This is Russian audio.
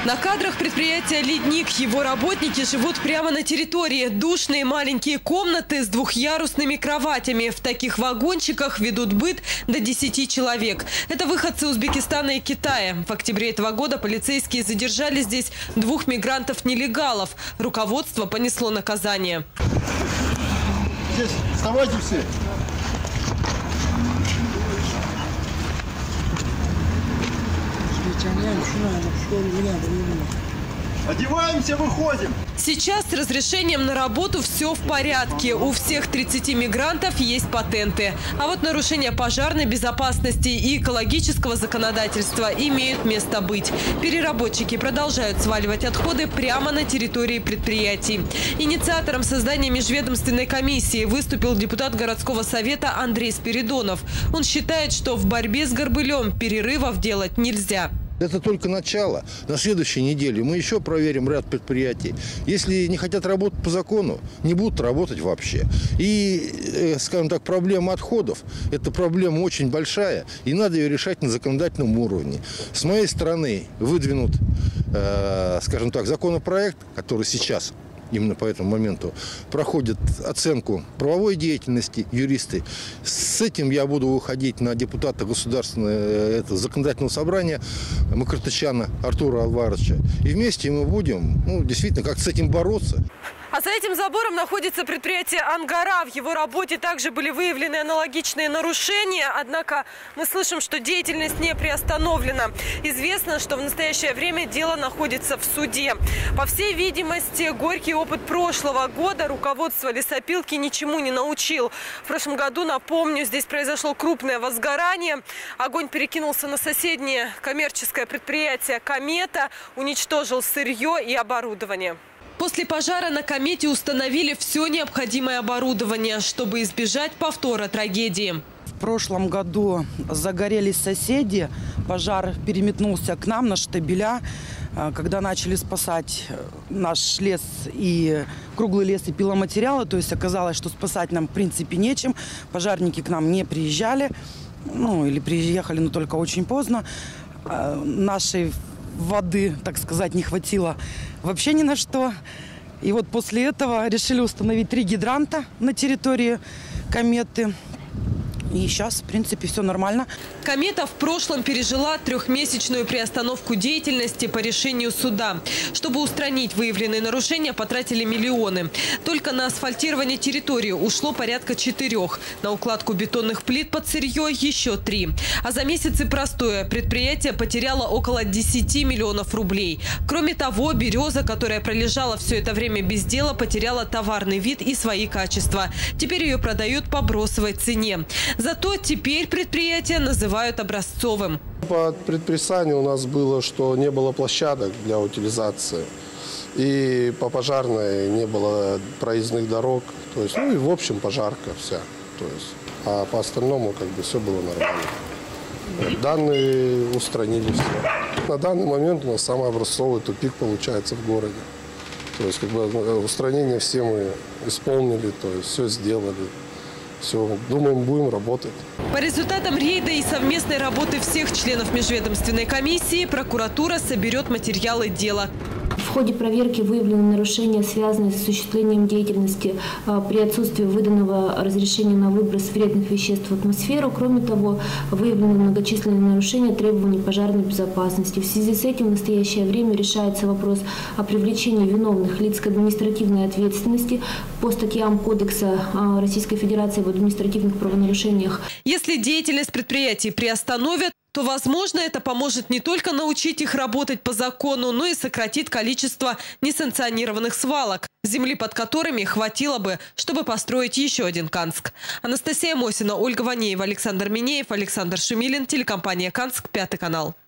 На кадрах предприятия «Ледник» его работники живут прямо на территории. Душные маленькие комнаты с двухъярусными кроватями. В таких вагончиках ведут быт до 10 человек. Это выходцы Узбекистана и Китая. В октябре этого года полицейские задержали здесь 2 мигрантов-нелегалов. Руководство понесло наказание. Здесь вставайте все. Одеваемся, выходим. Сейчас с разрешением на работу все в порядке. У всех 30 мигрантов есть патенты. А вот нарушения пожарной безопасности и экологического законодательства имеют место быть. Переработчики продолжают сваливать отходы прямо на территории предприятий. Инициатором создания межведомственной комиссии выступил депутат городского совета Андрей Спиридонов. Он считает, что в борьбе с горбылем перерывов делать нельзя. Это только начало. На следующей неделе мы еще проверим ряд предприятий. Если не хотят работать по закону, не будут работать вообще. И, скажем так, проблема отходов – это проблема очень большая, и надо ее решать на законодательном уровне. С моей стороны выдвинут, скажем так, законопроект, который сейчас именно по этому моменту проходит оценку правовой деятельности юристы. С этим я буду выходить на депутата государственного законодательного собрания Макартычана Артура Алваровича. И вместе мы будем, действительно, как с этим бороться. А за этим забором находится предприятие «Ангара». В его работе также были выявлены аналогичные нарушения. Однако мы слышим, что деятельность не приостановлена. Известно, что в настоящее время дело находится в суде. По всей видимости, горький опыт прошлого года руководство лесопилки ничему не научил. В прошлом году, напомню, здесь произошло крупное возгорание. Огонь перекинулся на соседнее коммерческое предприятие «Комета», уничтожил сырье и оборудование. После пожара на «Комете» установили все необходимое оборудование, чтобы избежать повтора трагедии. В прошлом году загорелись соседи, пожар переметнулся к нам на штабеля. Когда начали спасать наш лес и круглый лес и пиломатериалы, то есть оказалось, что спасать нам в принципе нечем. Пожарники к нам не приезжали, или приехали, но только очень поздно. Нашей воды, так сказать, не хватило вообще ни на что. И вот после этого решили установить 3 гидранта на территории «Кометы». И сейчас, в принципе, все нормально. «Комета» в прошлом пережила 3-месячную приостановку деятельности по решению суда. Чтобы устранить выявленные нарушения, потратили миллионы. Только на асфальтирование территории ушло порядка 4. На укладку бетонных плит под сырье еще 3. А за месяцы простоя предприятие потеряло около 10 миллионов рублей. Кроме того, «Береза», которая пролежала все это время без дела, потеряла товарный вид и свои качества. Теперь ее продают по бросовой цене. Зато теперь предприятие называют образцовым. По предписанию у нас было, что не было площадок для утилизации. И по пожарной не было проездных дорог. То есть, и в общем пожарка вся. То есть, а по остальному все было нормально. Данные устранили все. На данный момент у нас самый образцовый тупик получается в городе. То есть устранение все мы исполнили, то есть все сделали. Все, думаем, будем работать. По результатам рейда и совместной работы всех членов межведомственной комиссии прокуратура соберет материалы дела. В ходе проверки выявлены нарушения, связанные с осуществлением деятельности при отсутствии выданного разрешения на выброс вредных веществ в атмосферу. Кроме того, выявлены многочисленные нарушения требований пожарной безопасности. В связи с этим в настоящее время решается вопрос о привлечении виновных лиц к административной ответственности по статьям Кодекса Российской Федерации об административных правонарушениях. Если деятельность предприятий приостановят, то, возможно, это поможет не только научить их работать по закону, но и сократит количество несанкционированных свалок, земли под которыми хватило бы, чтобы построить еще один Канск. Анастасия Мосина, Ольга Ванеева, Александр Минеев, Александр Шумилин, телекомпания «Канск», 5 канал.